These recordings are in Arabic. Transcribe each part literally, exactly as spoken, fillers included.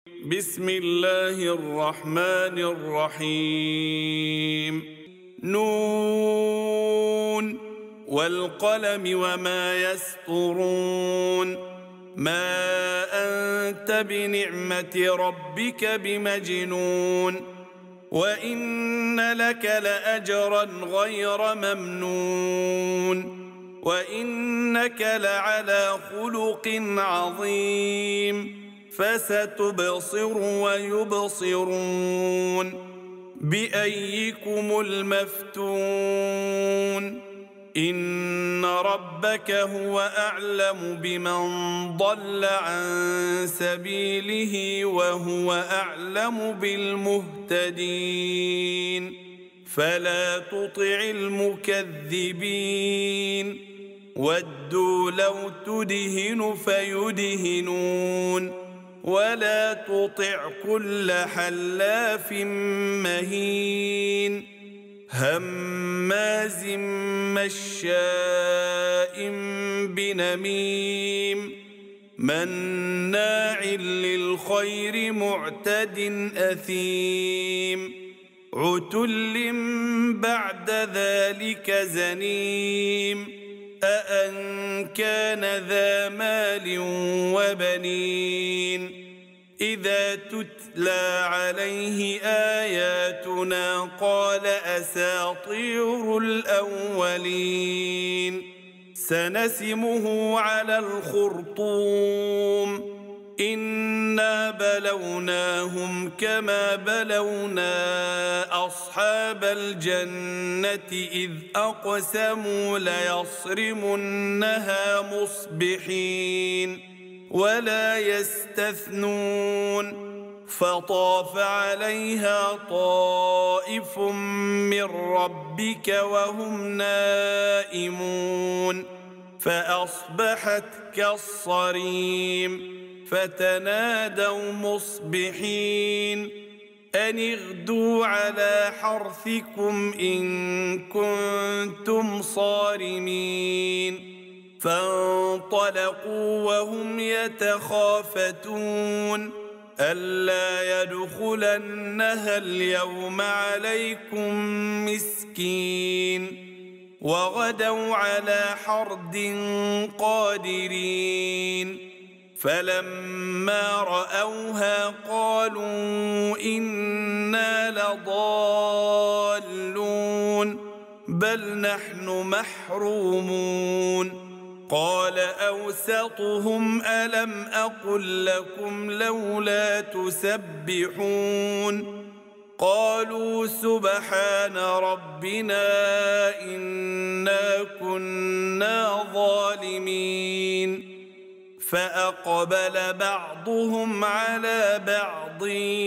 بسم الله الرحمن الرحيم. نون والقلم وما يسطرون. ما أنت بنعمة ربك بمجنون. وإن لك لأجرا غير ممنون. وإنك لعلى خلق عظيم. فستبصر ويبصرون بأيكم المفتون. إن ربك هو أعلم بمن ضل عن سبيله وهو أعلم بالمهتدين. فلا تطع المكذبين. ودوا لو تدهن فيدهنون. ولا تطع كل حلاف مهين هماز مشاء بنميم مناع للخير معتد أثيم عتل بعد ذلك زنيم أأن كان ذا مال وبنين إذا تتلى عليه آياتنا قال أساطير الأولين. سنسمه على الخرطوم. إنا بلوناهم كما بلونا أصحاب الجنة إذ أقسموا ليصرمنها مصبحين ولا يستثنون. فطاف عليها طائف من ربك وهم نائمون فأصبحت كالصريم. فتنادوا مصبحين أن اغدوا على حرثكم إن كنتم صارمين. فانطلقوا وهم يتخافتون ألا يدخلنها اليوم عليكم مسكين. وغدوا على حرد قادرين. فلما رأوها قالوا إنا لضالون بل نحن محرومون. قال أوسطهم ألم أقل لكم لولا تسبحون قالوا سبحان ربنا إنا كنا ظالمين. فأقبل بعضهم على بعض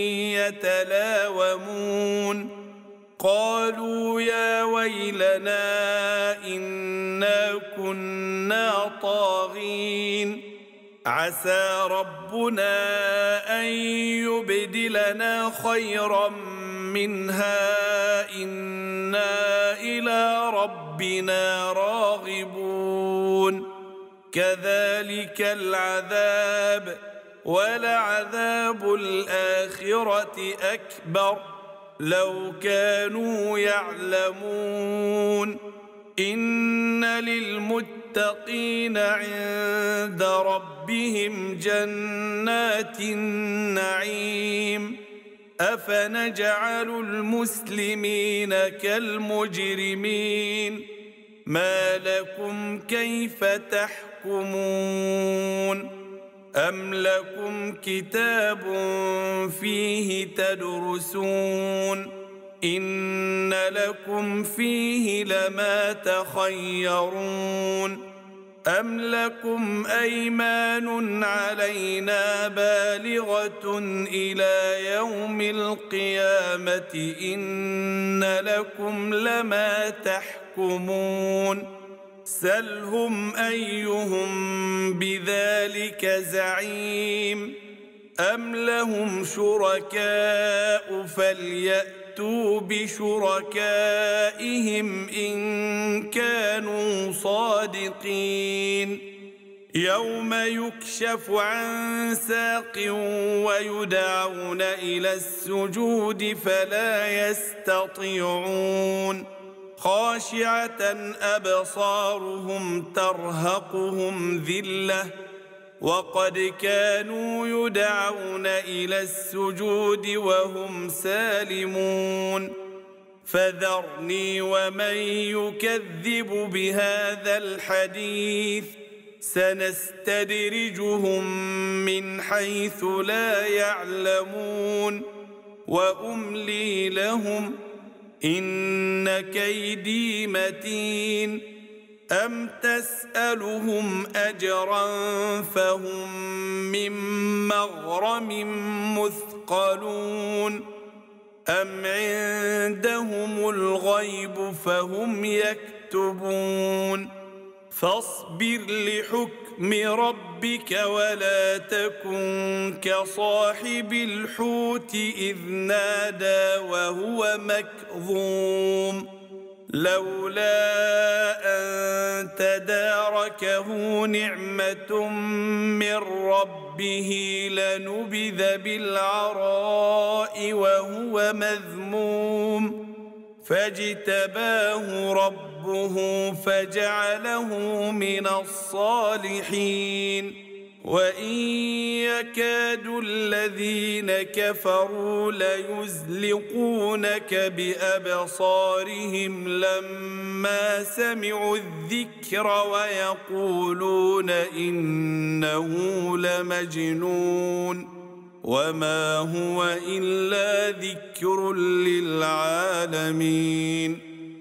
يتلاومون قالوا يا ويلنا إنا كنا طاغين عسى ربنا أن يبدلنا خيرا منها إنا إلى ربنا راغبون. كذلك العذاب ولعذاب الآخرة أكبر لو كانوا يعلمون. إن للمتقين عند ربهم جنات النعيم. أفنجعل المسلمين كالمجرمين ما لكم كيف تحكمون. أم لكم كتاب فيه تدرسون إن لكم فيه لما تخيرون. أم لكم أيمان علينا بالغة إلى يوم القيامة إن لكم لما تحكمون. سلهم أيهم بذلك زعيم. أم لهم شركاء فليأتوا بشركائهم إن كانوا صادقين. يوم يكشف عن ساق ويدعون إلى السجود فلا يستطيعون خاشعة أبصارهم ترهقهم ذلة وقد كانوا يدعون إلى السجود وهم سالمون فذرني ومن يكذب بهذا الحديث سنستدرجهم من حيث لا يعلمون وأملي لهم إن كيدي متين أم تسألهم أجرا فهم من مغرم مثقلون أم عندهم الغيب فهم يكتبون فاصبر لحكم ربك ولا تكن كصاحب الحوت إذ نادى وهو مكظوم لولا أن تداركه نعمة من ربه لنبذ بالعراء وهو مذموم فاجتباه ربه فجعله من الصالحين وإن يكاد الذين كفروا ليزلقونك بأبصارهم لما سمعوا الذكر ويقولون إنه لمجنون وما هو إلا ذكر للعالمين